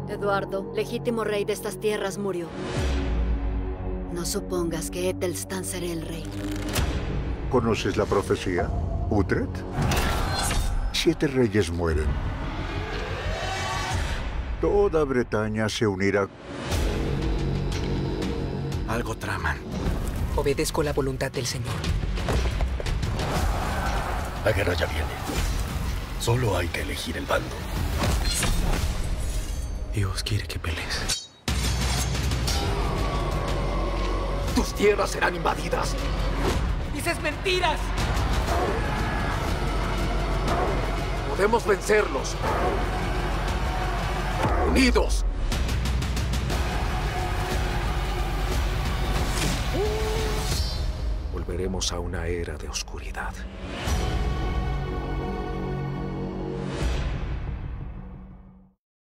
Eduardo, legítimo rey de estas tierras, murió. No supongas que Æthelstan será el rey. ¿Conoces la profecía? ¿Uhtred? 7 reyes mueren. Toda Bretaña se unirá. Algo traman. Obedezco la voluntad del Señor. La guerra ya viene. Solo hay que elegir el bando. Dios quiere que pelees. Tus tierras serán invadidas. ¡Dices mentiras! Podemos vencerlos. Unidos. Volveremos a una era de oscuridad.